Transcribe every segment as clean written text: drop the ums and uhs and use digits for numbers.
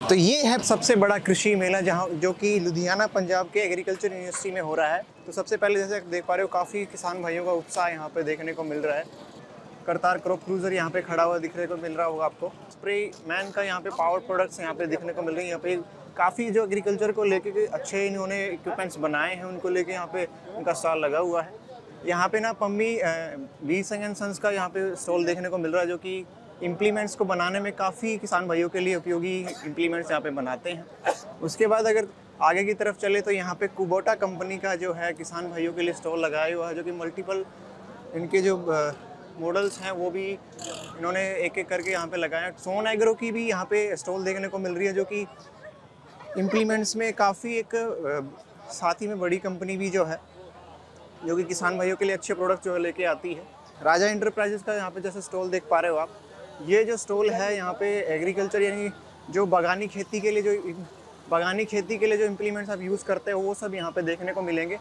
तो ये है सबसे बड़ा कृषि मेला जहाँ जो कि लुधियाना पंजाब के एग्रीकल्चर यूनिवर्सिटी में हो रहा है। तो सबसे पहले जैसे आप देख पा रहे हो काफ़ी किसान भाइयों का उत्साह यहाँ पे देखने को मिल रहा है। करतार क्रॉप क्रूजर यहाँ पे खड़ा हुआ दिखने को मिल रहा होगा आपको। स्प्रे मैन का यहाँ पे पावर प्रोडक्ट्स यहाँ पे देखने को मिल रही है। यहाँ पे काफ़ी जो एग्रीकल्चर को लेके के अच्छे इन्होंने इक्विपमेंट्स बनाए हैं उनको लेके यहाँ पे उनका स्टॉल लगा हुआ है। यहाँ पे ना Pammi V Sang and sons का यहाँ पे स्टॉल देखने को मिल रहा है जो कि इम्प्लीमेंट्स को बनाने में काफ़ी किसान भाइयों के लिए उपयोगी इम्प्लीमेंट्स यहाँ पे बनाते हैं। उसके बाद अगर आगे की तरफ चले तो यहाँ पे कुबोटा कंपनी का जो है किसान भाइयों के लिए स्टॉल लगाया हुआ है, जो कि मल्टीपल इनके जो मॉडल्स हैं वो भी इन्होंने एक एक करके यहाँ पे लगाया। सोन एग्रो की भी यहाँ पे स्टॉल देखने को मिल रही है जो कि इम्प्लीमेंट्स में काफ़ी एक साथ ही में बड़ी कंपनी भी जो है जो कि किसान भाइयों के लिए अच्छे प्रोडक्ट जो लेके आती है। राजा इंटरप्राइजेस का यहाँ पे जैसे स्टॉल देख पा रहे हो आप, ये जो स्टॉल है यहाँ पे एग्रीकल्चर यानी जो बागानी खेती के लिए जो इम्प्लीमेंट्स आप यूज़ करते हो वो सब यहाँ पे देखने को मिलेंगे।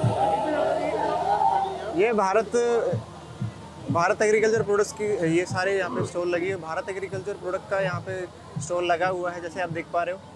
ये भारत एग्रीकल्चर प्रोडक्ट्स की ये सारे यहाँ पे स्टॉल लगी है। भारत एग्रीकल्चर प्रोडक्ट का यहाँ पे स्टॉल लगा हुआ है जैसे आप देख पा रहे हो।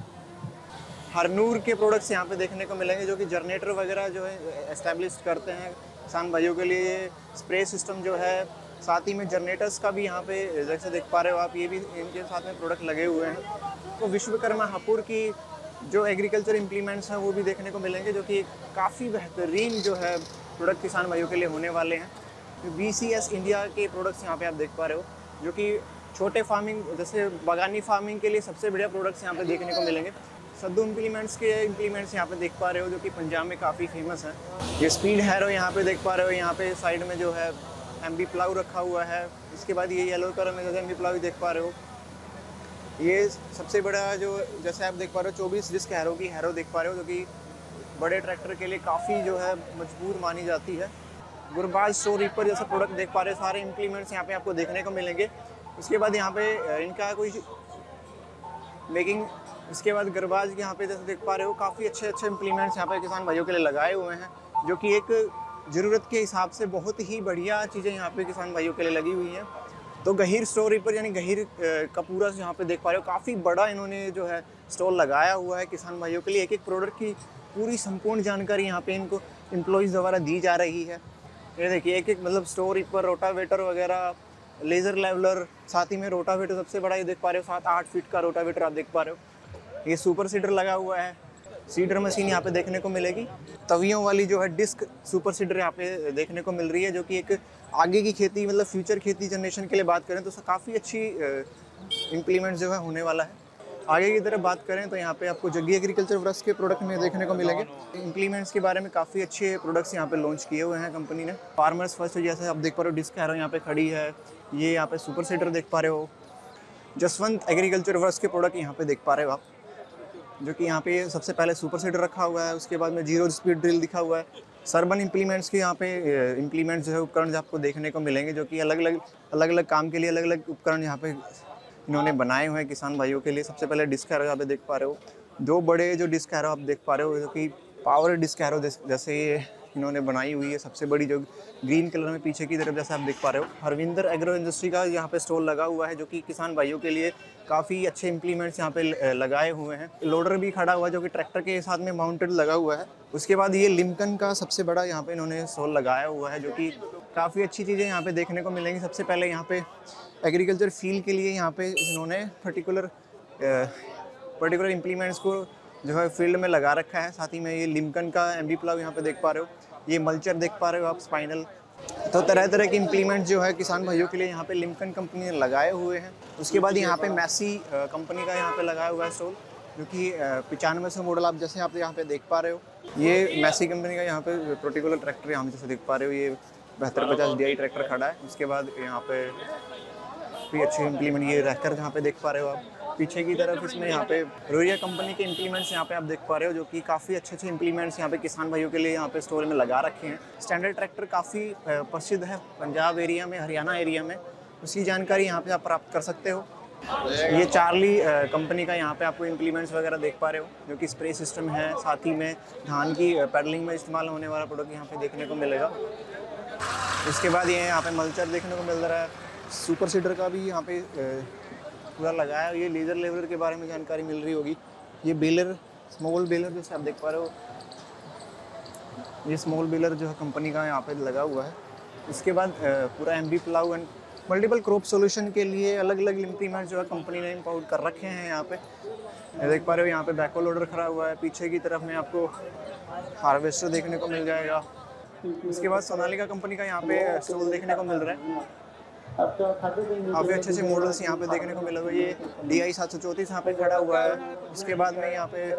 हरनूर के प्रोडक्ट्स यहाँ पे देखने को मिलेंगे जो कि जनरेटर वगैरह जो है एस्टेब्लिश करते हैं किसान भाइयों के लिए। स्प्रे सिस्टम जो है, साथ ही में जनरेटर्स का भी यहाँ पे जैसे देख पा रहे हो आप, ये भी इनके साथ में प्रोडक्ट लगे हुए हैं। तो विश्वकर्मा हापुड़ की जो एग्रीकल्चर इम्प्लीमेंट्स हैं वो भी देखने को मिलेंगे जो कि काफ़ी बेहतरीन जो है प्रोडक्ट किसान भाइयों के लिए होने वाले हैं। BCS इंडिया के प्रोडक्ट्स यहाँ पे आप देख पा रहे हो जो कि छोटे फार्मिंग जैसे बागानी फार्मिंग के लिए सबसे बढ़िया प्रोडक्ट्स यहाँ पे देखने को मिलेंगे। सद्दू इम्प्लीमेंट्स यहाँ पे देख पा रहे हो जो कि पंजाब में काफ़ी फेमस है। ये स्पीड हैरो यहाँ पे देख पा रहे हो, यहाँ पे साइड में जो है MB प्लाऊ रखा हुआ है। इसके बाद ये येलो कलर में जैसे MB प्लाऊ देख पा रहे हो। ये सबसे बड़ा जो जैसे आप देख पा रहे हो 24 डिस्क हैरो की हैरो देख पा रहे हो जो कि बड़े ट्रैक्टर के लिए काफ़ी जो है मजबूत मानी जाती है। गुरबाज स्टोर रीपर जैसा प्रोडक्ट देख पा रहे हो, सारे इम्प्लीमेंट्स यहाँ पे आपको देखने को मिलेंगे। उसके बाद यहाँ पे इनका कोई मेकिंग, उसके बाद गरबाज यहाँ पे जैसे देख पा रहे हो काफ़ी अच्छे इम्प्लीमेंट्स यहाँ पे किसान भाइयों के लिए लगाए हुए हैं जो कि एक ज़रूरत के हिसाब से बहुत ही बढ़िया चीज़ें यहाँ पे किसान भाइयों के लिए लगी हुई हैं। तो गहीर स्टोर रीपर यानी गहीर का पूरा यहाँ पे देख पा रहे हो काफ़ी बड़ा इन्होंने जो है स्टॉल लगाया हुआ है किसान भाइयों के लिए। एक प्रोडक्ट की पूरी संपूर्ण जानकारी यहाँ पे इनको एम्प्लॉइज़ द्वारा दी जा रही है। ये देखिए एक मतलब स्टोर रीपर, रोटावेटर वगैरह, लेज़र लेवलर, साथ ही में रोटावेटर सबसे बड़ा ये देख पा रहे हो 7-8 फीट का रोटावेटर आप देख पा रहे हो। ये सुपर सीडर लगा हुआ है, सीडर मशीन यहाँ पे देखने को मिलेगी। तवियों वाली जो है डिस्क सुपर सीडर यहाँ पे देखने को मिल रही है जो कि एक आगे की खेती मतलब फ्यूचर खेती जनरेशन के लिए बात करें तो काफ़ी अच्छी इम्प्लीमेंट जो है होने वाला है। आगे की तरफ बात करें तो यहाँ पे आपको जग्गी एग्रीकल्चर वर्क्स के प्रोडक्ट में देखने को मिलेंगे। इम्प्लीमेंट्स के बारे में काफ़ी अच्छे प्रोडक्ट्स यहाँ पे लॉन्च किए हुए हैं कंपनी ने। फार्मर्स फर्स्ट जैसे आप देख पा रहे हो डिस्क हैरो यहाँ पे खड़ी है, ये यहाँ पे सुपर सीडर देख पा रहे हो। जसवंत एग्रीकल्चर वर्क्स के प्रोडक्ट यहाँ पे देख पा रहे हो आप जो कि यहाँ पे सबसे पहले सुपर सीडर रखा हुआ है, उसके बाद में जीरो स्पीड ड्रिल दिखा हुआ है। सरबन इम्प्लीमेंट्स के यहाँ पे इम्प्लीमेंट्स जो है उपकरण आपको देखने को मिलेंगे जो कि अलग अलग काम के लिए अलग अलग उपकरण यहाँ पे इन्होंने बनाए हुए हैं किसान भाइयों के लिए। सबसे पहले डिस्क हैरो यहाँ पे देख पा रहे हो, दो बड़े जो डिस्क हैरो आप देख पा रहे हो जो कि पावर डिस्क हैरो जैसे ये इन्होंने बनाई हुई है। सबसे बड़ी जो ग्रीन कलर में पीछे की तरफ जैसे आप देख पा रहे हो, हरविंदर एग्रो इंडस्ट्री का यहाँ पे स्टॉल लगा हुआ है जो कि किसान भाइयों के लिए काफ़ी अच्छे इम्प्लीमेंट्स यहाँ पे लगाए हुए हैं। लोडर भी खड़ा हुआ है जो कि ट्रैक्टर के साथ में माउंटेड लगा हुआ है। उसके बाद ये लिमकन का सबसे बड़ा यहाँ पे इन्होंने स्टॉल लगाया हुआ है जो कि काफ़ी अच्छी चीज़ें यहाँ पे देखने को मिलेंगी। सबसे पहले यहाँ पे एग्रीकल्चर फील्ड के लिए यहाँ पे इन्होंने पर्टिकुलर इम्प्लीमेंट्स को जो है फील्ड में लगा रखा है। साथ ही में ये लिमकन का MB प्लाव यहाँ पे देख पा रहे हो, ये मल्चर देख पा रहे हो आप, स्पाइनल। तो तरह तरह के इम्प्लीमेंट जो है किसान भाइयों के लिए यहाँ पे लिमकन कंपनी ने लगाए हुए हैं। उसके बाद यहाँ पे मैसी कंपनी का यहाँ पे लगाया हुआ है स्टॉल जो कि 9500 मॉडल आप जैसे आप यहाँ पे देख पा रहे हो। ये मैसी कंपनी का यहाँ पे पर्टिकुलर ट्रैक्टर यहाँ पे जैसे देख पा रहे हो, ये 7250 DI ट्रैक्टर खड़ा है। उसके बाद यहाँ पे काफ़ी अच्छे इम्प्लीमेंट ये रैकर जहाँ पे देख पा रहे हो आप। पीछे की तरफ इसमें यहाँ पे रोरिया कंपनी के इम्प्लीमेंट्स यहाँ पे आप देख पा रहे हो जो कि काफ़ी अच्छे इम्प्लीमेंट्स यहाँ पे किसान भाइयों के लिए यहाँ पे स्टोर में लगा रखे हैं। स्टैंडर्ड ट्रैक्टर काफ़ी प्रसिद्ध है पंजाब एरिया में, हरियाणा एरिया में, उसकी जानकारी यहाँ पे आप प्राप्त कर सकते हो। ये चार्ली कंपनी का यहाँ पे आपको इम्प्लीमेंट्स वगैरह देख पा रहे हो जो कि स्प्रे सिस्टम है। साथ ही में धान की पैडलिंग में इस्तेमाल होने वाला प्रोडक्ट यहाँ पे देखने को मिलेगा। उसके बाद ये यहाँ पे मल्चर देखने को मिल रहा है। सुपर सीडर का भी यहाँ पे पूरा लगाया है। ये लेज़र लेवलर के बारे में जानकारी मिल रही होगी। ये बेलर, स्मॉल बेलर जैसे आप देख पा रहे हो, ये स्मॉल बेलर जो है कंपनी का यहाँ पे लगा हुआ है। इसके बाद पूरा MB plough and multiple crop solution के लिए अलग अलग इम्प्लीमेंट जो है कंपनी ने इंपोर्ट कर रखे हैं यहाँ पे। देख पा रहे हो यहाँ पे बैकहो लोडर खड़ा हुआ है। पीछे की तरफ में आपको हार्वेस्टर देखने को मिल जाएगा। इसके बाद सोनालिका कंपनी का यहाँ पे स्टॉल देखने को मिल रहा है। काफ़ी अच्छे अच्छे मॉडल्स यहाँ पे देखने को मिलेगा। ये DI 734 यहाँ पे खड़ा हुआ है। इसके बाद में यहाँ पे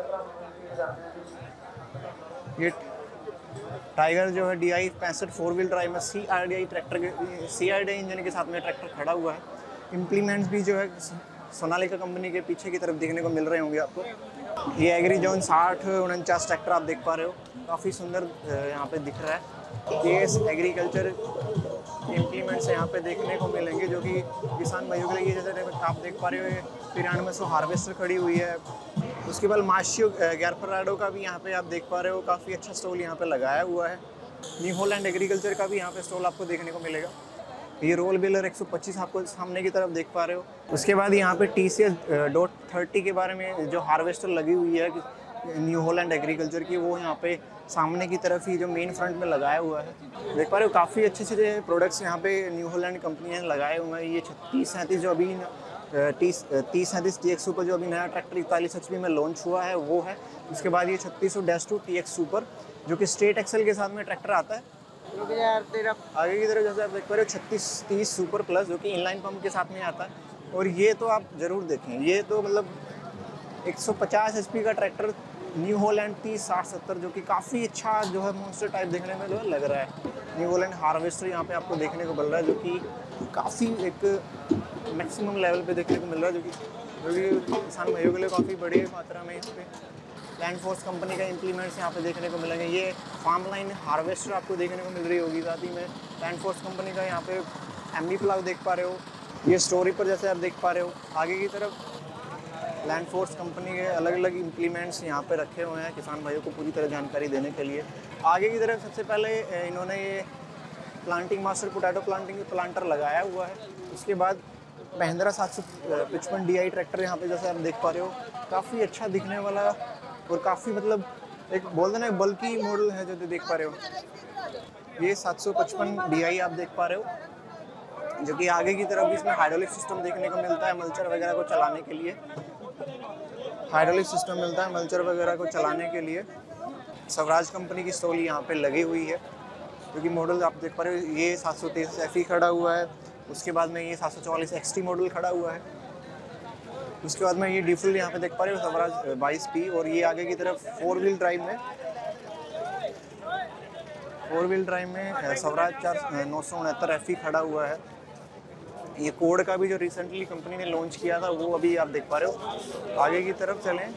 ये टाइगर जो है DI 65 4 व्हील ड्राइव में CRDI ट्रैक्टर के CRDI इंजन के साथ में ट्रैक्टर खड़ा हुआ है। इम्प्लीमेंट्स भी जो है सोनालिका कंपनी के पीछे की तरफ देखने को मिल रहे होंगे आपको। ये एग्री जोन 6049 ट्रैक्टर आप देख पा रहे हो, काफ़ी सुंदर यहाँ पे दिख रहा है। ये एग्रीकल्चर इम्प्लीमेंट्स यहाँ पे देखने को मिलेंगे जो कि किसान भाइयों के लिए, जैसे आप देख पा रहे हो, 9300 हार्वेस्टर खड़ी हुई है। उसके बाद माशियो गैरफराडो का भी यहाँ पे आप देख पा रहे हो, काफ़ी अच्छा स्टॉल यहाँ पे लगाया हुआ है। न्यू हॉलैंड एग्रीकल्चर का भी यहाँ पे स्टॉल आपको देखने को मिलेगा। ये रोल बेलर 125 आपको सामने की तरफ देख पा रहे हो। उसके बाद यहाँ पे TCS.30 के बारे में जो हार्वेस्टर लगी हुई है न्यू हॉलैंड एग्रीकल्चर की, वो यहाँ पे सामने की तरफ ही जो मेन फ्रंट में लगाया हुआ है। देख पा रहे हो काफ़ी अच्छे अच्छे प्रोडक्ट्स यहाँ पे न्यू हॉलैंड कंपनी ने लगाए हुए हैं। ये 3637 जो अभी 3037 TX सुपर जो अभी नया ट्रैक्टर 41 HP में लॉन्च हुआ है वो है। उसके बाद ये 3600-2 TX सुपर जो कि स्ट्रेट एक्सल के साथ में ट्रैक्टर आता है। आगे की तरफ जैसे आप देख पा रहे हो 3630 सुपर प्लस जो कि इनलाइन पंप के साथ में आता है। और ये तो आप ज़रूर देखें, ये तो मतलब 150 HP का ट्रैक्टर न्यू हॉलैंड 3060-70 जो कि काफ़ी अच्छा जो है मॉन्स्टर टाइप देखने में जो है लग रहा है। न्यू हॉलैंड हार्वेस्टर यहाँ पे आपको देखने को मिल रहा है जो कि काफ़ी एक मैक्सिमम लेवल पे देखने को मिल रहा है, जो कि किसान भाइयों के लिए काफ़ी बड़ी मात्रा में यहाँ पे लैंड फोर्स कंपनी का इम्प्लीमेंट्स यहाँ पे देखने को मिलेंगे। ये फार्म लाइन हार्वेस्टर आपको देखने को मिल रही होगी। साथ ही में लैंड फोर्स कंपनी का यहाँ पे MB प्लाउ देख पा रहे हो। ये स्टोरी पर जैसे आप देख पा रहे हो, आगे की तरफ लैंड फोर्स कंपनी के अलग अलग इम्प्लीमेंट्स यहाँ पे रखे हुए हैं किसान भाइयों को पूरी तरह जानकारी देने के लिए। आगे की तरफ सबसे पहले इन्होंने ये planting master potato planting planter लगाया हुआ है। उसके बाद महिंद्रा 755 DI ट्रैक्टर यहाँ पे जैसे आप देख पा रहे हो, काफ़ी अच्छा दिखने वाला और काफ़ी मतलब एक बोल देना बल्कि मॉडल है जो देख पा रहे हो। ये 755 DI आप देख पा रहे हो जो कि आगे की तरफ भी इसमें हाइड्रोलिक सिस्टम देखने को मिलता है मल्चर वगैरह को चलाने के लिए। हाइड्रोलिक सिस्टम मिलता है मल्चर वगैरह को चलाने के लिए। स्वराज कंपनी की स्टॉल यहाँ पे लगी हुई है क्योंकि मॉडल आप देख पा रहे हो। ये 723 FE खड़ा हुआ है। उसके बाद में ये 744 XT मॉडल खड़ा हुआ है। उसके बाद में ये डीफुल यहाँ पे देख पा रहे हो स्वराज 22P। और ये आगे की तरफ 4 व्हील ड्राइव में स्वराज 969 FE खड़ा हुआ है। ये कोड का भी जो रिसेंटली कंपनी ने लॉन्च किया था वो अभी आप देख पा रहे हो। आगे की तरफ चलें,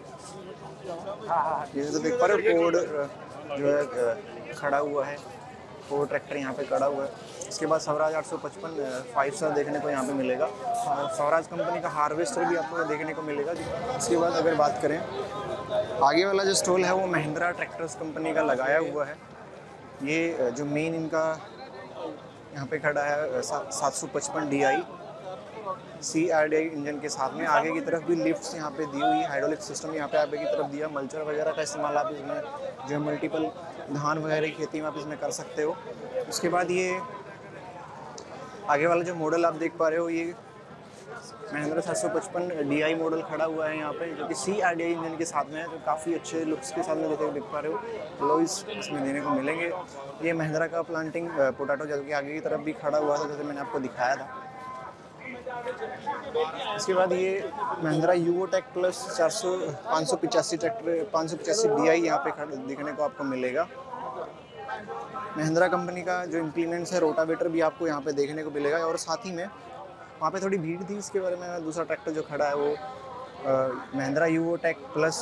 ये तो देख पा रहे हो कोड जो है खड़ा हुआ है। कोड ट्रैक्टर यहाँ पे खड़ा हुआ है। इसके बाद स्वराज 855 5 स्टार देखने को यहाँ पे मिलेगा। स्वराज कंपनी का हार्वेस्टर भी आपको देखने को मिलेगा। इसके बाद अगर बात करें आगे वाला जो स्टॉल है वो महिंद्रा ट्रैक्टर्स कंपनी का लगाया हुआ है। ये जो मेन इनका यहाँ पे खड़ा है 755 DI CRDI इंजन के साथ में। आगे की तरफ भी लिफ्ट्स यहाँ पे दी हुई है। हाइड्रोलिक सिस्टम यहाँ पे आगे की तरफ दिया। मल्चर वगैरह का इस्तेमाल आप इसमें जो मल्टीपल धान वगैरह की खेती में आप इसमें कर सकते हो। उसके बाद ये आगे वाला जो मॉडल आप देख पा रहे हो, ये महिंद्रा 755 DI मॉडल खड़ा हुआ है यहाँ पे जो कि CRDI इंजन के साथ में है, जो काफ़ी अच्छे लुक्स के साथ में देख पा रहे हो। लोइस इसमें देने को मिलेंगे। ये महिंद्रा का प्लांटिंग पोटैटो जो कि आगे की तरफ भी खड़ा हुआ था जैसे मैंने आपको दिखाया था। इसके बाद ये Mahindra Yuvotech plus 585 tractor 585 DI यहाँ पे दिखने को आपको मिलेगा। महिंद्रा कंपनी का जो इम्प्लीमेंट्स है रोटावेटर भी आपको यहाँ पे देखने को मिलेगा। और साथ ही में वहाँ पे थोड़ी भीड़ थी, इसके बारे में दूसरा ट्रैक्टर जो खड़ा है वो Mahindra Yuvotech plus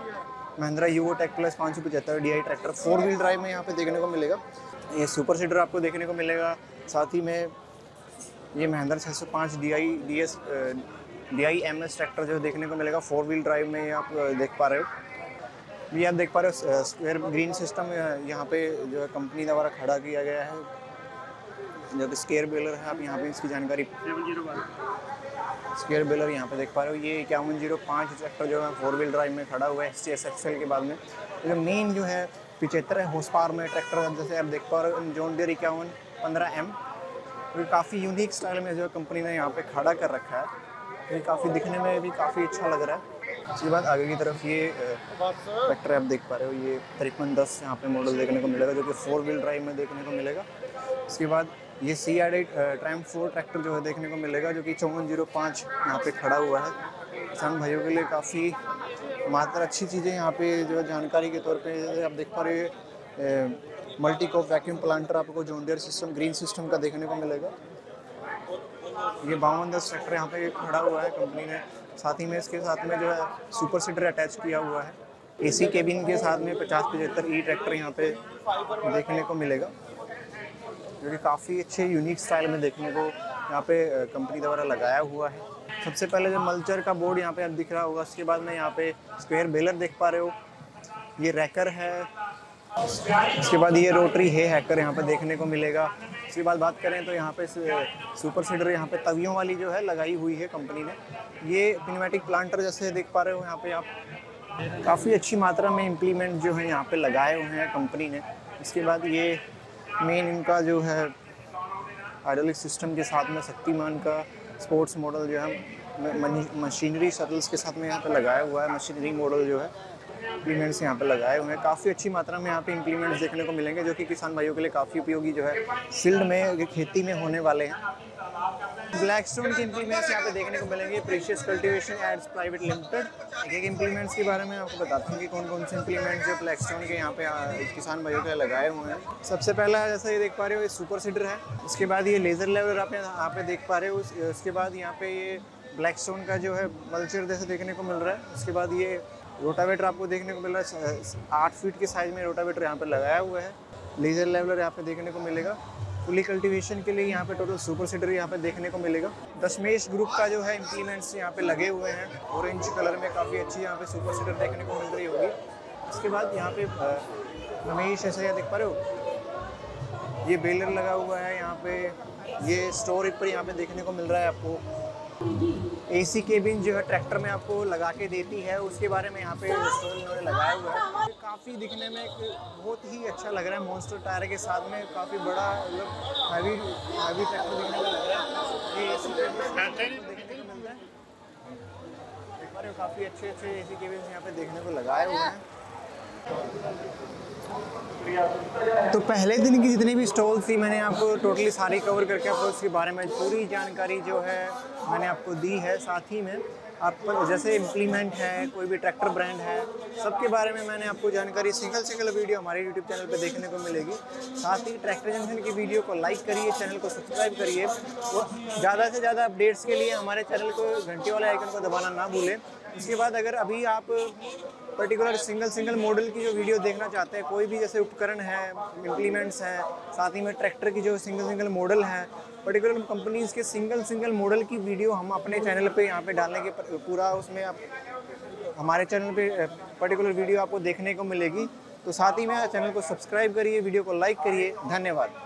575 DI tractor 4 wheel drive में यहाँ पे देखने को मिलेगा। ये सुपर सीडर आपको देखने को मिलेगा। साथ ही में ये महिंद्रा 605 DI MS ट्रैक्टर जो देखने को मिलेगा 4 व्हील ड्राइव में आप देख पा रहे हो। ये आप देख पा रहे हो स्क्वायर ग्रीन सिस्टम यहाँ पे जो है कंपनी द्वारा खड़ा किया गया है जो कि स्केयर बेलर है। आप यहाँ पे इसकी जानकारी स्क्वायर बेलर यहाँ पे देख पा रहे हो। ये 5105 ट्रैक्टर जो है 4 व्हील ड्राइव में खड़ा हुआ है STS एक्सेल के बाद में। जो मेन जो है 75 हॉर्स पावर में ट्रैक्टर जैसे आप देख पा रहे हो जॉन डियर 5115M। तो काफ़ी यूनिक स्टाइल में जो कंपनी ने यहाँ पे खड़ा कर रखा है। ये काफ़ी दिखने में भी काफ़ी अच्छा लग रहा है। इसके बाद आगे की तरफ ये ट्रैक्टर आप देख पा रहे हो, ये 5310 यहाँ पे मॉडल देखने को मिलेगा जो कि 4 व्हील ड्राइव में देखने को मिलेगा। इसके बाद ये CR8 ट्रायम्फ 4 ट्रैक्टर जो है देखने को मिलेगा जो कि 5405 यहाँ पे खड़ा हुआ है। किसान भाइयों के लिए काफ़ी मात्र अच्छी चीज़ें यहाँ पे जो है जानकारी के तौर पे जैसे आप देख पा रहे हो मल्टी कॉप वैक्यूम प्लांटर आपको John Deere system green system का देखने को मिलेगा। ये 5210 ट्रैक्टर यहाँ पे खड़ा हुआ है कंपनी ने। साथ ही में इसके साथ में जो है सुपर सीडर अटैच किया हुआ है। AC केबिन के साथ में 5075E ट्रैक्टर यहाँ पे देखने को मिलेगा जो कि काफ़ी अच्छे यूनिक स्टाइल में देखने को यहाँ पे कंपनी द्वारा लगाया हुआ है। सबसे पहले जो मल्चर का बोर्ड यहाँ पे आप दिख रहा होगा, उसके बाद में यहाँ पे स्क्वायर बेलर देख पा रहे हो, ये रैकर है। इसके बाद ये रोटरी है हैकर यहाँ पे देखने को मिलेगा। इसके बाद बात करें तो यहाँ पे सुपर सीडर यहाँ पे तवियों वाली जो है लगाई हुई है कंपनी ने। ये पिनमेटिक प्लांटर जैसे देख पा रहे हो यहाँ पे आप, काफ़ी अच्छी मात्रा में इम्प्लीमेंट जो है यहाँ पे लगाए हुए हैं कंपनी ने। इसके बाद ये मेन इनका जो है हाइड्रोलिक सिस्टम के साथ में शक्तिमान का स्पोर्ट्स मॉडल जो है मशीनरी शटल्स के साथ में यहाँ पे लगाया हुआ है। मशीनरी मॉडल जो है इम्प्लीमेंट्स यहाँ पे लगाए हुए हैं। काफ़ी अच्छी मात्रा में यहाँ पे इम्प्लीमेंट्स देखने को मिलेंगे जो कि किसान भाइयों के लिए काफ़ी उपयोगी जो है फील्ड में खेती में होने वाले हैं। ब्लैकस्टोन के इम्प्लीमेंट्स यहाँ पे देखने को मिलेंगे। Precious cultivation aids private limited. एक इम्प्लीमेंट्स के बारे में आपको बताता हूँ कि कौन कौन से इम्प्लीमेंट्स जो ब्लैकस्टोन के यहाँ पे किसान भाइयों के लिए लगाए हुए हैं। सबसे पहला जैसा ये देख पा रहे हो ये सुपर सीडर है। उसके बाद ये लेज़र लेवलर आप यहाँ पे देख पा रहे हो। उसके बाद यहाँ पे ये ब्लैकस्टोन का जो है मल्चर जैसे देखने को मिल रहा है। उसके बाद ये रोटावेटर आपको देखने को मिल रहा है। 8 फीट के साइज में रोटावेटर यहाँ पे लगाया हुआ है। लेज़र लेवलर यहाँ पे देखने को मिलेगा। फुली कल्टीवेशन के लिए यहाँ पे टोटल सुपर सीडर यहाँ पे देखने को मिलेगा। दशमेश ग्रुप का जो है इम्प्लीमेंट्स यहाँ पे लगे हुए हैं। ऑरेंज कलर में काफ़ी अच्छी यहाँ पे सुपर सीडर देखने को मिल रही होगी। इसके बाद यहाँ पे रमेश ऐसे देख पा रहे हो, ये बेलर लगा हुआ है यहाँ पे। ये स्टोर पर यहाँ पे देखने को मिल रहा है आपको। AC केबिन जो है ट्रैक्टर में आपको लगा के देती है, उसके बारे में यहाँ पे स्टोर इन्होंने लगाया हुआ है। काफ़ी दिखने में बहुत ही अच्छा लग रहा है। मॉन्स्टर टायर के साथ में काफ़ी बड़ा मतलब हैवी ट्रैक्टर दिखने में लग रहा है। ये AC केबिन देखने को मिलता है। देख पा रहे हो काफ़ी अच्छे AC केबिन यहाँ पे देखने को लगाए हुए हैं। तो पहले दिन की जितनी भी स्टॉल थी मैंने आपको टोटली सारी कवर करके आपको उसके बारे में पूरी जानकारी जो है मैंने आपको दी है। साथ ही में आपको जैसे इम्प्लीमेंट है, कोई भी ट्रैक्टर ब्रांड है, सबके बारे में मैंने आपको जानकारी सिंगल वीडियो हमारे YouTube चैनल पे देखने को मिलेगी। साथ ही ट्रैक्टर जंक्शन की वीडियो को लाइक करिए, चैनल को सब्सक्राइब करिए और ज़्यादा से ज़्यादा अपडेट्स के लिए हमारे चैनल को घंटी वाले आइकन को दबाना ना भूलें। इसके बाद अगर अभी आप पर्टिकुलर सिंगल मॉडल की जो वीडियो देखना चाहते हैं, कोई भी जैसे उपकरण है, इम्प्लीमेंट्स हैं, साथ ही में ट्रैक्टर की जो सिंगल मॉडल है, पर्टिकुलर कंपनीज़ के सिंगल मॉडल की वीडियो हम अपने चैनल पे यहाँ पे डालने के पूरा उसमें आप हमारे चैनल पे पर्टिकुलर वीडियो आपको देखने को मिलेगी। तो साथ ही में चैनल को सब्सक्राइब करिए, वीडियो को लाइक करिए। धन्यवाद।